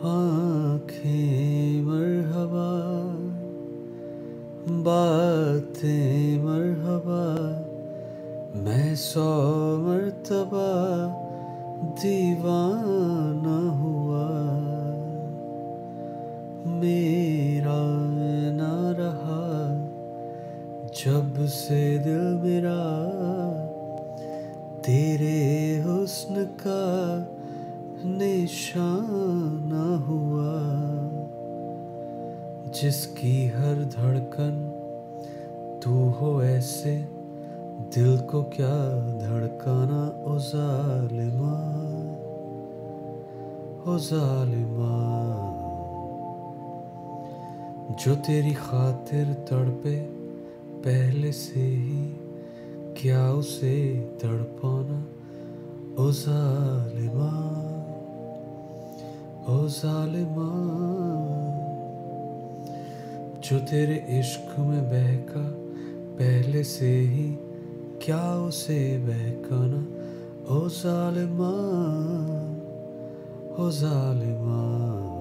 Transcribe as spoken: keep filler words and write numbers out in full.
आँखें मरहबा, बातें मरहबा, मैं सौ मर्तबा दीवाना हुआ। मेरा ना रहा जब से दिल मेरा तेरे हुस्न का निशाना हुआ। जिसकी हर धड़कन तू हो ऐसे, दिल को क्या धड़काना ओ ज़ालिमा, ओ ज़ालिमा। जो तेरी खातिर तड़पे पहले से ही, क्या उसे तड़पाना ओ ज़ालिमा, ओ ज़ालिमा। जो तेरे इश्क में बहका पहले से ही, क्या उसे बहकाना ओ ज़ालिमा, ओ ज़ालिमा।